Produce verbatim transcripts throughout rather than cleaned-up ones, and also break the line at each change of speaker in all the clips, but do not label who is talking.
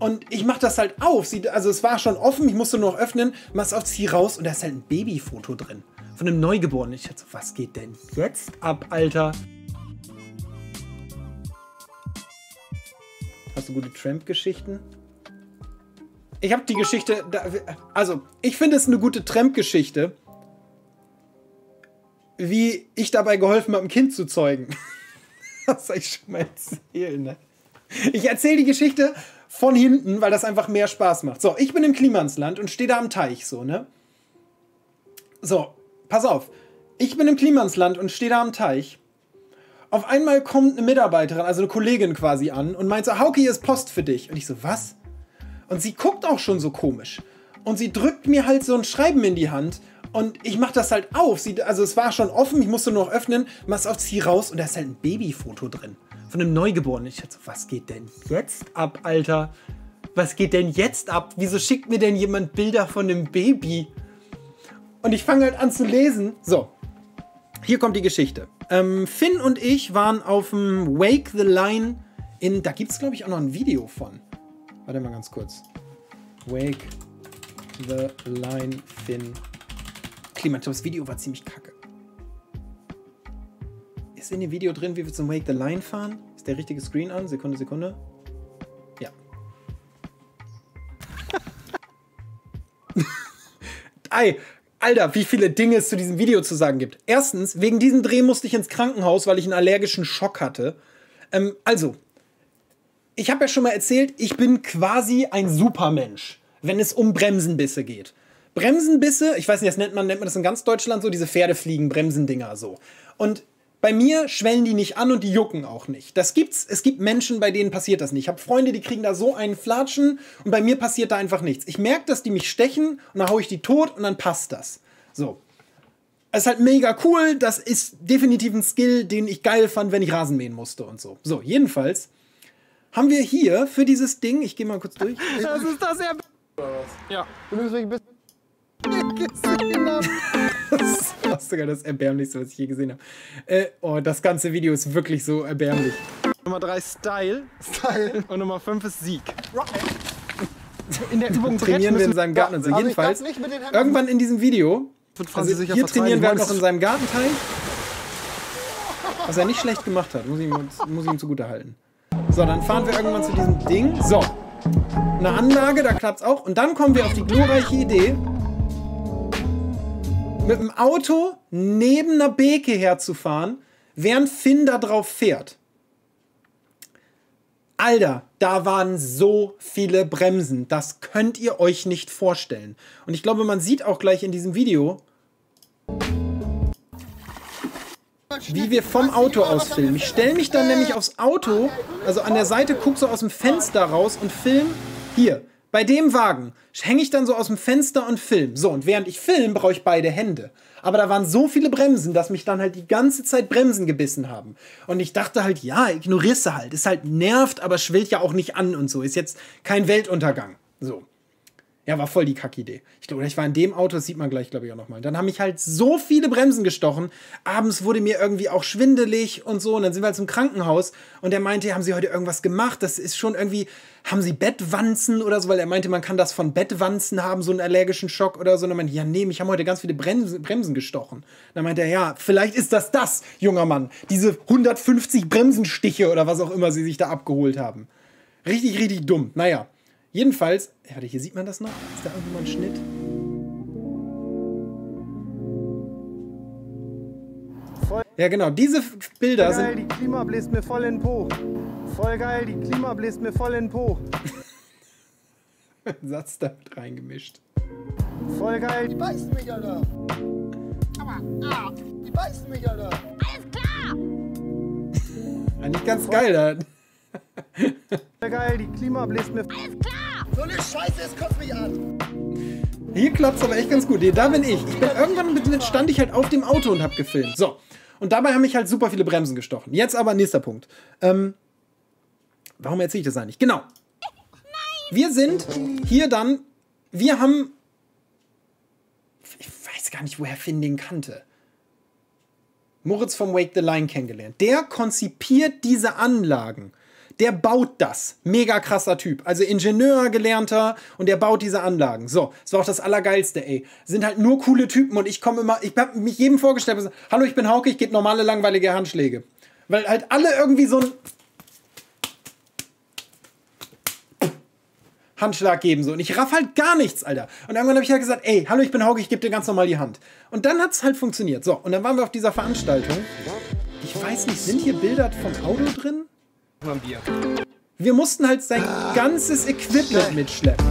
Und ich mach das halt auf. Sie, also es war schon offen, ich musste nur noch öffnen. Mach's auf, zieh raus und da ist halt ein Babyfoto drin. Von einem Neugeborenen. Ich dachte so, was geht denn jetzt ab, Alter? Hast du gute Tramp-Geschichten? Ich habe die Geschichte... Da, also, ich finde es eine gute Tramp-Geschichte, wie ich dabei geholfen habe, ein Kind zu zeugen. Das soll ich schon mal erzählen, ne? Ich erzähle die Geschichte von hinten, weil das einfach mehr Spaß macht. So, ich bin im Klimansland und stehe da am Teich, so, ne? So, pass auf. Ich bin im Klimansland und stehe da am Teich. Auf einmal kommt eine Mitarbeiterin, also eine Kollegin quasi an und meint so, Hauke, hier ist Post für dich. Und ich so, was? Und sie guckt auch schon so komisch. Und sie drückt mir halt so ein Schreiben in die Hand und ich mach das halt auf. Sie, also es war schon offen, ich musste nur noch öffnen, mach's auf, zieh raus und da ist halt ein Babyfoto drin. Von einem Neugeborenen. Ich dachte so, was geht denn jetzt ab, Alter? Was geht denn jetzt ab? Wieso schickt mir denn jemand Bilder von einem Baby? Und ich fange halt an zu lesen. So, hier kommt die Geschichte. Ähm, Finn und ich waren auf dem Wake the Line in... Da gibt es, glaube ich, auch noch ein Video von. Warte mal ganz kurz. Wake the Line Finn. Klima, ich glaube, das Video war ziemlich kacke. Ist in dem Video drin, wie wir zum Wake the Line fahren? Ist der richtige Screen an? Sekunde, Sekunde. Ja. Ei, Alter, wie viele Dinge es zu diesem Video zu sagen gibt. Erstens, wegen diesem Dreh musste ich ins Krankenhaus, weil ich einen allergischen Schock hatte. Ähm, also, ich habe ja schon mal erzählt, ich bin quasi ein Supermensch, wenn es um Bremsenbisse geht. Bremsenbisse, ich weiß nicht, das nennt man, nennt man das in ganz Deutschland so, diese Pferdefliegen-Bremsendinger so. Und bei mir schwellen die nicht an und die jucken auch nicht. Das gibt's, es gibt Menschen, bei denen passiert das nicht. Ich habe Freunde, die kriegen da so einen Flatschen und bei mir passiert da einfach nichts. Ich merke, dass die mich stechen und dann haue ich die tot und dann passt das. So. Es ist halt mega cool. Das ist definitiv ein Skill, den ich geil fand, wenn ich Rasen mähen musste und so. So, jedenfalls haben wir hier für dieses Ding, ich gehe mal kurz durch.
Das ist das er. Ja. Du nimmst mich ein bisschen gesehen habe.
Das ist sogar das Erbärmlichste, was ich je gesehen habe. Äh, oh, das ganze Video ist wirklich so erbärmlich.
Nummer drei Style.
Style.
Und Nummer fünf ist Sieg. In der Übung
trainieren wir in seinem Garten und so.
Also
jedenfalls, irgendwann in diesem Video, also hier trainieren wir halt noch in seinem Gartenteil. Was er nicht schlecht gemacht hat, muss ich ihm, muss ich ihm zugute halten. So, dann fahren wir irgendwann zu diesem Ding. So, eine Anlage, da klappt's auch. Und dann kommen wir auf die glorreiche Idee, mit dem Auto neben einer Beke herzufahren, während Finn da drauf fährt. Alter, da waren so viele Bremsen. Das könnt ihr euch nicht vorstellen. Und ich glaube, man sieht auch gleich in diesem Video, wie wir vom Auto aus filmen. Ich stelle mich dann nämlich aufs Auto, also an der Seite, gucke so aus dem Fenster raus und film hier. Bei dem Wagen hänge ich dann so aus dem Fenster und film. So, und während ich film, brauche ich beide Hände. Aber da waren so viele Bremsen, dass mich dann halt die ganze Zeit Bremsen gebissen haben. Und ich dachte halt, ja, ignorierst du halt. Ist halt nervt, aber schwillt ja auch nicht an und so. Ist jetzt kein Weltuntergang. So. Ja, war voll die Kackidee. Ich glaube, ich war in dem Auto, das sieht man gleich, glaube ich, auch nochmal. Dann haben mich halt so viele Bremsen gestochen. Abends wurde mir irgendwie auch schwindelig und so. Und dann sind wir halt zum Krankenhaus. Und er meinte, haben Sie heute irgendwas gemacht? Das ist schon irgendwie, haben Sie Bettwanzen oder so? Weil er meinte, man kann das von Bettwanzen haben, so einen allergischen Schock oder so. Und dann meinte ich, ja, nee, mich haben heute ganz viele Bremsen, Bremsen gestochen. Dann meinte er, ja, vielleicht ist das das, junger Mann. Diese hundertfünfzig Bremsenstiche oder was auch immer Sie sich da abgeholt haben. Richtig, richtig dumm. Naja. Jedenfalls, warte, hier sieht man das noch? Ist da irgendwo mal ein Schnitt?
Voll
ja, genau, diese Bilder
geil,
sind...
die Klima bläst mir voll in den Po. Voll geil, die Klima bläst mir voll in den Po.
Satz damit reingemischt.
Voll geil,
Die beißen mich, Alter. Aua, ah, die beißen mich, Alter. Alles klar.
Eigentlich ganz geil, da.
voll geil, die Klima bläst mir...
Alles klar. So eine Scheiße, es kotzt mich an.
Hier klappt's aber echt ganz gut. Da bin ich. ich bin, irgendwann stand ich halt auf dem Auto und hab gefilmt. So. Und dabei haben mich halt super viele Bremsen gestochen. Jetzt aber nächster Punkt. Ähm, warum erzähle ich das eigentlich? Genau. Wir sind hier dann, wir haben, ich weiß gar nicht, woher Finn den kannte. Moritz vom Wake the Line kennengelernt. Der konzipiert diese Anlagen. der baut das. Mega krasser Typ. Also Ingenieur, gelernter und der baut diese Anlagen. So, das war auch das Allergeilste, ey. Sind halt nur coole Typen und ich komme immer, ich hab mich jedem vorgestellt und gesagt, hallo, ich bin Hauke, ich gebe normale, langweilige Handschläge. Weil halt alle irgendwie so ein Handschlag geben so. Und ich raff halt gar nichts, Alter. Und irgendwann habe ich halt gesagt, ey, hallo, ich bin Hauke, ich gebe dir ganz normal die Hand. Und dann hat es halt funktioniert. So, und dann waren wir auf dieser Veranstaltung. Ich weiß nicht, sind hier Bilder vom Auto drin? Wir mussten halt sein ganzes Equipment mitschleppen.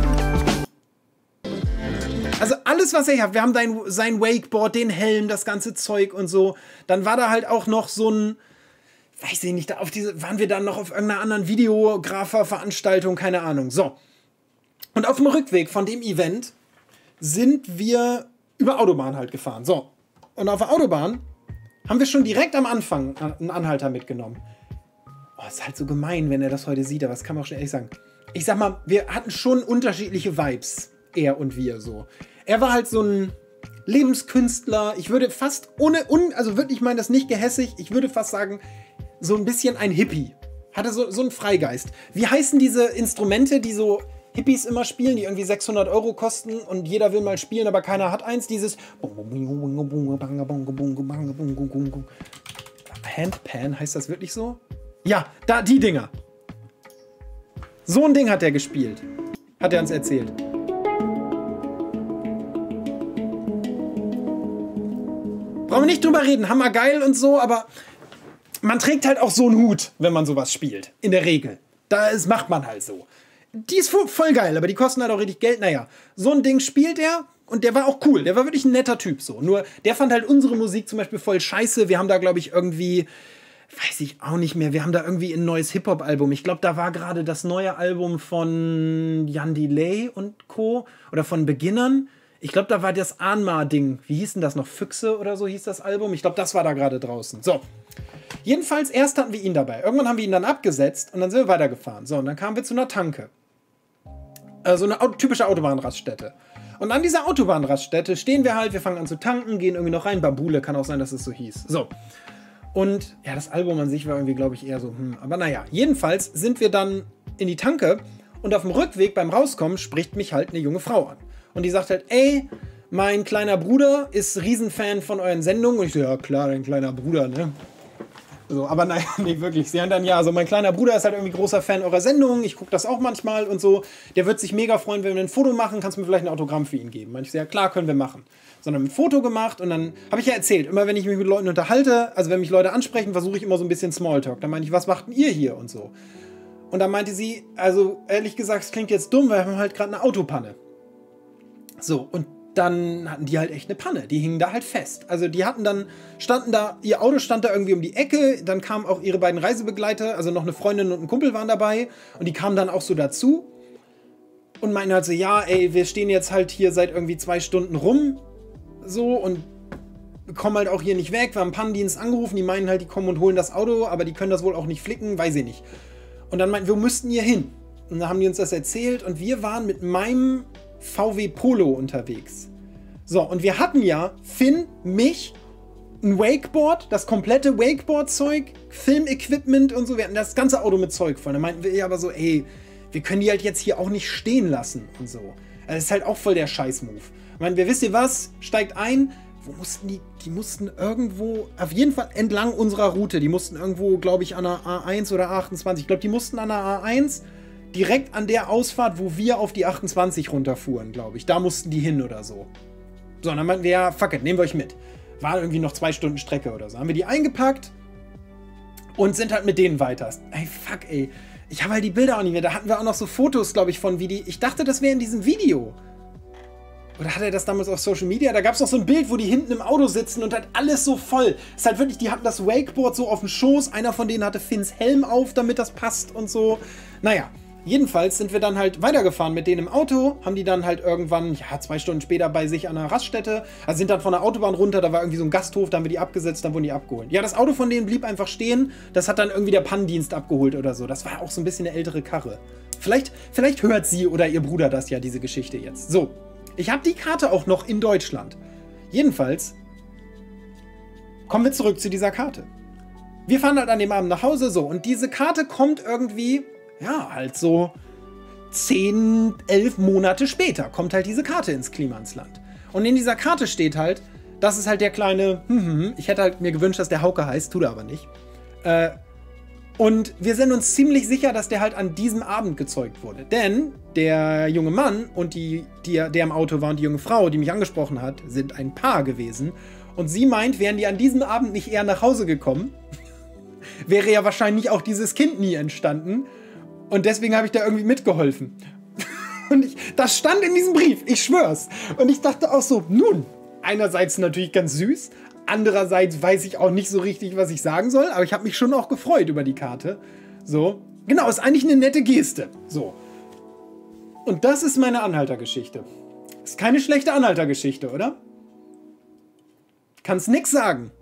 Also alles, was er hat. Wir haben sein, sein Wakeboard, den Helm, das ganze Zeug und so. Dann war da halt auch noch so ein, weiß ich nicht, da auf diese, waren wir dann noch auf irgendeiner anderen Videografer-Veranstaltung, keine Ahnung. So. Und auf dem Rückweg von dem Event sind wir über Autobahn halt gefahren. So. Und auf der Autobahn haben wir schon direkt am Anfang einen Anhalter mitgenommen. Oh, ist halt so gemein, wenn er das heute sieht, aber das kann man auch schon ehrlich sagen. Ich sag mal, wir hatten schon unterschiedliche Vibes, er und wir so. Er war halt so ein Lebenskünstler. Ich würde fast ohne, un, also wirklich, ich meine das nicht gehässig, ich würde fast sagen, so ein bisschen ein Hippie. Hatte so, so einen Freigeist. Wie heißen diese Instrumente, die so Hippies immer spielen, die irgendwie sechshundert Euro kosten und jeder will mal spielen, aber keiner hat eins? Dieses Handpan, heißt das wirklich so? Ja, da, die Dinger. So ein Ding hat er gespielt. Hat er uns erzählt. Brauchen wir nicht drüber reden, hammergeil und so, aber man trägt halt auch so einen Hut, wenn man sowas spielt. In der Regel. Das macht man halt so. Die ist voll geil, aber die kosten halt auch richtig Geld. Naja, so ein Ding spielt er und der war auch cool. Der war wirklich ein netter Typ so. Nur der fand halt unsere Musik zum Beispiel voll scheiße. Wir haben da, glaube ich, irgendwie, weiß ich auch nicht mehr, wir haben da irgendwie ein neues Hip-Hop-Album. Ich glaube, da war gerade das neue Album von Jan Delay und Co. oder von Beginnern. Ich glaube, da war das Anma-Ding. Wie hieß denn das noch? Füchse oder so hieß das Album. Ich glaube, das war da gerade draußen. So. Jedenfalls, erst hatten wir ihn dabei. Irgendwann haben wir ihn dann abgesetzt und dann sind wir weitergefahren. So, und dann kamen wir zu einer Tanke. Also eine typische Autobahnraststätte. Und an dieser Autobahnraststätte stehen wir halt, wir fangen an zu tanken, gehen irgendwie noch rein. Bambule, kann auch sein, dass es so hieß. So. Und ja, das Album an sich war irgendwie, glaube ich, eher so, hm. Aber naja, jedenfalls sind wir dann in die Tanke und auf dem Rückweg beim Rauskommen spricht mich halt eine junge Frau an. Und die sagt halt, ey, mein kleiner Bruder ist Riesenfan von euren Sendungen. Und ich so, ja klar, dein kleiner Bruder, ne? So, aber nein, nicht wirklich. Sie haben dann, ja, also mein kleiner Bruder ist halt irgendwie großer Fan eurer Sendung. Ich gucke das auch manchmal und so. Der wird sich mega freuen, wenn wir ein Foto machen. Kannst du mir vielleicht ein Autogramm für ihn geben? Ich so, ja klar, können wir machen. Sondern ein Foto gemacht und dann habe ich ja erzählt, immer wenn ich mich mit Leuten unterhalte, also wenn mich Leute ansprechen, versuche ich immer so ein bisschen Smalltalk. Dann meinte ich, was macht denn ihr hier und so. Und dann meinte sie, also ehrlich gesagt, es klingt jetzt dumm, weil wir haben halt gerade eine Autopanne. So, und dann hatten die halt echt eine Panne. Die hingen da halt fest. Also die hatten dann, standen da, ihr Auto stand da irgendwie um die Ecke, dann kamen auch ihre beiden Reisebegleiter, also noch eine Freundin und ein Kumpel waren dabei und die kamen dann auch so dazu und meinten halt so, ja, ey, wir stehen jetzt halt hier seit irgendwie zwei Stunden rum, so, und kommen halt auch hier nicht weg. Wir haben einen Pannendienst angerufen, die meinen halt, die kommen und holen das Auto, aber die können das wohl auch nicht flicken, weiß ich nicht. Und dann meinten wir, müssten hier hin. Und dann haben die uns das erzählt und wir waren mit meinem V W Polo unterwegs. So, und wir hatten ja, Finn, mich, ein Wakeboard, das komplette Wakeboard-Zeug, Filmequipment und so. Wir hatten das ganze Auto mit Zeug voll. Da meinten wir ja aber so, ey, wir können die halt jetzt hier auch nicht stehen lassen und so. Also das ist halt auch voll der Scheiß-Move. Ich meine, wisst ihr was? Steigt ein. Wo mussten die? Die mussten irgendwo, auf jeden Fall entlang unserer Route. Die mussten irgendwo, glaube ich, an der A eins oder A achtundzwanzig. Ich glaube, die mussten an der A eins direkt an der Ausfahrt, wo wir auf die achtundzwanzig runterfuhren, glaube ich. Da mussten die hin oder so. So, und dann meinten wir, ja, fuck it, nehmen wir euch mit. War irgendwie noch zwei Stunden Strecke oder so. Haben wir die eingepackt und sind halt mit denen weiter. Ey, fuck, ey. Ich habe halt die Bilder auch nicht mehr. Da hatten wir auch noch so Fotos, glaube ich, von wie die... Ich dachte, das wäre in diesem Video. Oder hat er das damals auf Social Media? Da gab es noch so ein Bild, wo die hinten im Auto sitzen und halt alles so voll. Ist halt wirklich, die hatten das Wakeboard so auf dem Schoß. Einer von denen hatte Finns Helm auf, damit das passt und so. Naja. Jedenfalls sind wir dann halt weitergefahren mit denen im Auto, haben die dann halt irgendwann, ja, zwei Stunden später bei sich an einer Raststätte, also sind dann von der Autobahn runter, da war irgendwie so ein Gasthof, da haben wir die abgesetzt, dann wurden die abgeholt. Ja, das Auto von denen blieb einfach stehen, das hat dann irgendwie der Pannendienst abgeholt oder so. Das war auch so ein bisschen eine ältere Karre. Vielleicht, vielleicht hört sie oder ihr Bruder das ja, diese Geschichte jetzt. So, ich habe die Karte auch noch in Deutschland. Jedenfalls kommen wir zurück zu dieser Karte. wir fahren halt an dem Abend nach Hause, so. Und diese Karte kommt irgendwie, ja, halt so zehn, elf Monate später kommt halt diese Karte ins Klimansland. Und in dieser Karte steht halt, das ist halt der kleine, hm, hm, hm. Ich hätte halt mir gewünscht, dass der Hauke heißt, tut er aber nicht. Äh, und wir sind uns ziemlich sicher, dass der halt an diesem Abend gezeugt wurde. Denn der junge Mann und die, die, der im Auto war und die junge Frau, die mich angesprochen hat, sind ein Paar gewesen. Und sie meint, wären die an diesem Abend nicht eher nach Hause gekommen, wäre ja wahrscheinlich auch dieses Kind nie entstanden. Und deswegen habe ich da irgendwie mitgeholfen. Und ich, das stand in diesem Brief, ich schwör's. Und ich dachte auch so, nun, einerseits natürlich ganz süß, andererseits weiß ich auch nicht so richtig, was ich sagen soll, aber ich habe mich schon auch gefreut über die Karte. So, genau, ist eigentlich eine nette Geste. So. Und das ist meine Anhaltergeschichte. Ist keine schlechte Anhaltergeschichte, oder? Kannst nix sagen.